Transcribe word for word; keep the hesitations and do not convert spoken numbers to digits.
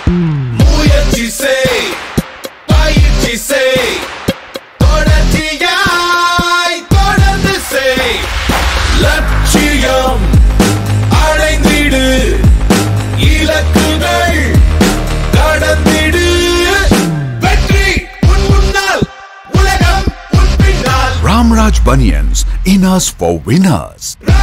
முயற்சி செய், பயிற்சி செய், தொடர்ச்சியாய் தொடர்ந்து செய். லட்சியம் அடைந்திடு, இலக்குகள் கடந்திடு. வெற்றி உன் முன்னால், உலகம் உன் பின்னால். Ramraj Bunions, inners for winners.